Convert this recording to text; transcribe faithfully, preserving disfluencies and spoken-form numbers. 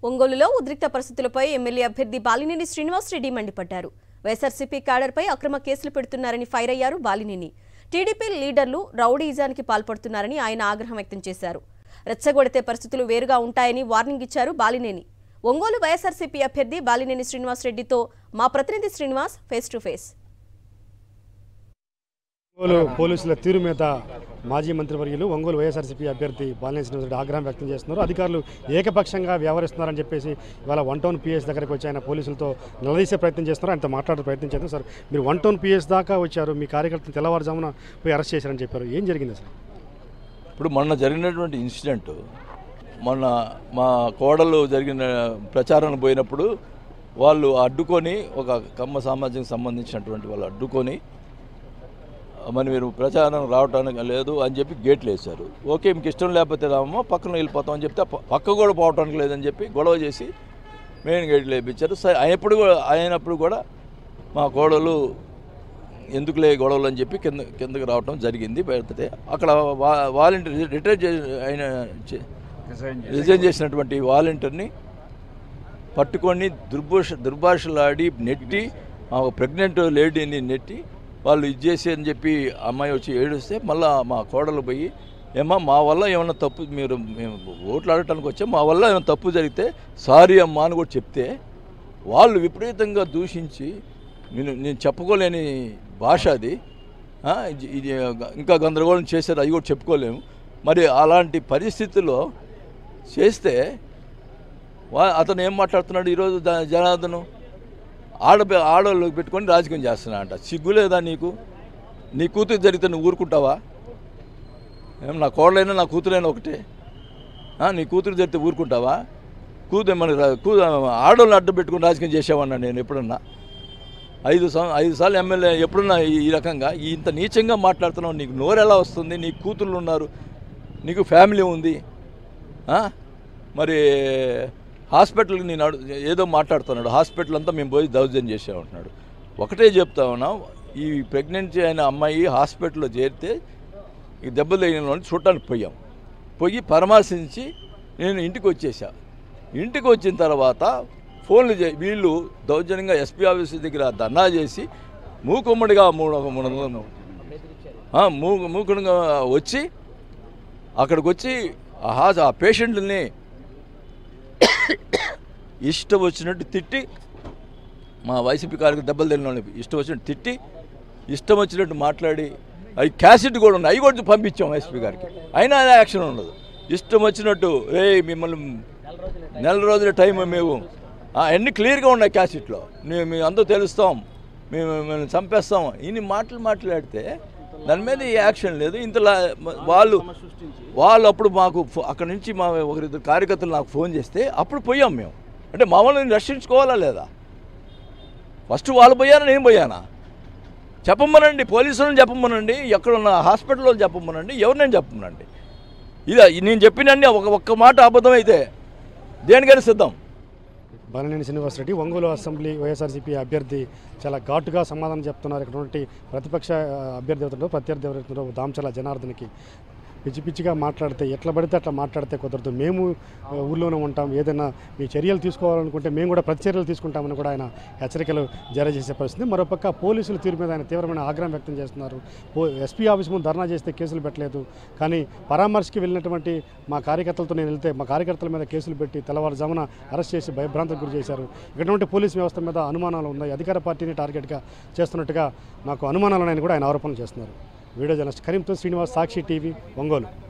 ఒంగోలులో ఉద్రిక్త పరిస్థితులపై ఎమ్మెల్యే అభ్యర్థి బాలినేని శ్రీనివాస్ రెడ్డి మండిపడ్డారు. వైఎస్ఆర్సీపీ క్యాడర్పై అక్రమ కేసులు పెడుతున్నారని ఫైర్ అయ్యారు బాలినేని. టీడీపీ లీడర్లు రౌడీయిజానికి పాల్పడుతున్నారని ఆయన ఆగ్రహం వ్యక్తం చేశారు. రెచ్చగొడితే పరిస్థితులు వేరుగా ఉంటాయని వార్నింగ్ ఇచ్చారు బాలినేని. ఒంగోలు వైఎస్ఆర్సీపీ అభ్యర్థి బాలినేని శ్రీనివాస్ రెడ్డితో మా ప్రతినిధి Srinivas face to face. Ongole పోలీసుల తీరు మీద మాజీ మంత్రివర్యులు ఒంగోలు వైఎస్ఆర్సీపీ అభ్యర్థి బాలినేని శ్రీనివాస్ రెడ్డి ఆగ్రహం వ్యక్తం చేస్తున్నారు. అధికారులు ఏకపక్షంగా వ్యవహరిస్తున్నారని చెప్పేసి ఇవాళ వన్ టౌన్ పిఎస్ దగ్గరికి వచ్చి ఆయన పోలీసులతో నిలదీసే ప్రయత్నం చేస్తున్నారు. ఆయనతో మాట్లాడే ప్రయత్నం చేస్తున్నారు. సార్, మీరు వన్ టౌన్ పిఎస్ దాకా వచ్చారు, మీ కార్యకర్తలు తెల్లవారుజామున పోయి అరెస్ట్ చేశారని చెప్పారు. ఏం జరిగింది సార్? ఇప్పుడు మొన్న జరిగినటువంటి ఇన్సిడెంట్, మొన్న మా కోడలు జరిగిన ప్రచారానికి పోయినప్పుడు వాళ్ళు అడ్డుకొని, ఒక కమ్మ సామాజిక సంబంధించినటువంటి వాళ్ళు అడ్డుకొని మరి మీరు ప్రచారం రావటానికి లేదు అని చెప్పి గేట్లు వేశారు. ఓకే, మీకు ఇష్టం లేకపోతే రామో పక్కన వెళ్ళిపోతాం అని చెప్తే పక్క కూడా పోవటానికి లేదని చెప్పి గొడవ చేసి మెయిన్ గేట్లు వేయించారు. సరే, అయినప్పుడు అయినప్పుడు కూడా మా కోడలు ఎందుకులే గొడవలు అని చెప్పి కింద కిందకి రావటం జరిగింది. పెడితే అక్కడ వా వాలంటీర్ రిటైర్ చే ఆయన రిజైన్ చేసినటువంటి వాలంటీర్ని పట్టుకొని దుర్భాష దుర్భాషలాడి నెట్టి, ప్రెగ్నెంట్ లేడీని నెట్టి వాళ్ళు ఇది చేసి అని చెప్పి అమ్మాయి వచ్చి ఏడుస్తే మళ్ళీ మా కోడలు పోయి, ఏమా మా వల్ల ఏమన్నా తప్పు, మీరు మేము ఓట్లు ఆడటానికి వచ్చాం, మా వల్ల ఏమైనా తప్పు జరిగితే సారీ అమ్మా అని కూడా చెప్తే వాళ్ళు విపరీతంగా దూషించి, నేను నేను చెప్పుకోలేని భాష అది, ఇది ఇంకా గందరగోళం చేశారు, అది కూడా చెప్పుకోలేము. మరి అలాంటి పరిస్థితుల్లో చేస్తే వా అతను ఏం మాట్లాడుతున్నాడు ఈరోజు జనార్దను, ఆడ ఆడవాళ్ళు పెట్టుకొని రాజకీయం చేస్తున్నా అంట. సిగ్గులేదా నీకు? నీ కూతురు జరిగితే నువ్వు ఊరుకుంటావా? ఏం నా కోడలైనా నా కూతురైనా ఒకటే. నీ కూతురు జరిగితే ఊరుకుంటావా? కూతురు మన కూ ఆడవాళ్ళని అడ్డం పెట్టుకుని రాజకీయం చేసావన్నా నేను ఎప్పుడన్నా? ఐదు సం ఐదు సార్లు ఎమ్మెల్యే ఎప్పుడన్నా ఈ రకంగా ఇంత నీచంగా మాట్లాడుతున్నావు? నీకు నోరు ఎలా వస్తుంది? నీకు కూతుర్లు ఉన్నారు, నీకు ఫ్యామిలీ ఉంది. మరి హాస్పిటల్కి నేను ఏదో మాట్లాడుతున్నాడు, హాస్పిటల్ అంతా మేము పోయి దౌర్జన్యం చేసామంటున్నాడు. ఒకటే చెప్తా ఉన్నాం, ఈ ప్రెగ్నెన్సీ అయిన అమ్మాయి హాస్పిటల్లో చేరితే ఈ దెబ్బలు తగిన చూడటానికి పోయాం. పోయి పరామర్శించి నేను ఇంటికి వచ్చేసా. ఇంటికి వచ్చిన తర్వాత ఫోన్లు చే వీళ్ళు దౌర్జన్యంగా ఎస్పీ ఆఫీస్ దగ్గర ధర్నా చేసి మూకుమ్మడిగా మూడు మూడు మూ మూకుడుగా వచ్చి అక్కడికి వచ్చి ఆ పేషెంట్ని ఇష్టం వచ్చినట్టు తిట్టి, మా వైసీపీ కార్యకు దెబ్బలు తెలియని వాళ్ళకి ఇష్టం వచ్చినట్టు తిట్టి, ఇష్టం వచ్చినట్టు మాట్లాడి, అవి క్యాసెట్ కూడా ఉన్నాయి, అవి కూడా పంపించాం ఎస్పీ గారికి, అయినా యాక్షన్ ఉండదు. ఇష్టం వచ్చినట్టు రే మిమ్మల్ని నెల రోజుల టైం మేము అన్నీ క్లియర్గా ఉన్నాయి క్యాసెట్లో, మేము మేము అందరూ తెలుస్తాం, మేము మిమ్మల్ని చంపేస్తాం, ఇన్ని మాటలు మాట్లాడితే దాని మీద ఈ యాక్షన్ లేదు. ఇంతలా వాళ్ళు వాళ్ళు అప్పుడు మాకు అక్కడి నుంచి మా ఒకరిద్దరు కార్యకర్తలు నాకు ఫోన్ చేస్తే అప్పుడు పోయాం మేము. అంటే మమ్మల్ని రక్షించుకోవాలా లేదా? ఫస్ట్ వాళ్ళు పోయారా, నేను పోయానా? చెప్పమనండి, పోలీసులను చెప్పమనండి, ఎక్కడున్న హాస్పిటల్లో చెప్పమనండి, ఎవరినైనా చెప్పమనండి. ఇది నేను చెప్పినండి ఒక ఒక్క మాట అబద్ధం అయితే దేనికైనా సిద్ధం. బాలినేని శ్రీనివాస్ రెడ్డి ఒంగోలు అసెంబ్లీ వైఎస్ఆర్సీపీ అభ్యర్థి చాలా ఘాటుగా సమాధానం చెప్తున్నారు. ఇక్కడ ప్రతిపక్ష అభ్యర్థి అవుతుండో ప్రత్యర్థి ఎవరైతుండో దామచర్ల జనార్దన్కి పిచ్చి పిచ్చిగా మాట్లాడితే, ఎట్లా పడితే అట్లా మాట్లాడితే కుదరదు, మేము ఊళ్ళోనే ఉంటాం, ఏదైనా మీ చర్యలు తీసుకోవాలనుకుంటే మేము కూడా ప్రతి చర్యలు తీసుకుంటామని కూడా ఆయన హెచ్చరికలు జారీ చేసే పరిస్థితి. మరోపక్క పోలీసుల తీరు మీద ఆయన తీవ్రమైన ఆగ్రహం వ్యక్తం చేస్తున్నారు. ఎస్పీ ఆఫీస్ ముందు ధర్నా చేస్తే కేసులు పెట్టలేదు, కానీ పరామర్శకి వెళ్ళినటువంటి మా కార్యకర్తలతో నేను వెళ్తే మా కార్యకర్తల మీద కేసులు పెట్టి తెల్లవారుజామున అరెస్ట్ చేసి భయభ్రాంతికి గురి చేశారు. ఇటువంటి పోలీసు వ్యవస్థ మీద అనుమానాలు ఉన్నాయి, అధికార పార్టీని టార్గెట్గా చేస్తున్నట్టుగా నాకు అనుమానాలు ఉన్నాయని కూడా ఆయన ఆరోపణలు చేస్తున్నారు. వీడియో జర్నలిస్ట్ కరీంతో శ్రీనివాస్, సాక్షి టీవీ, ఒంగోలు.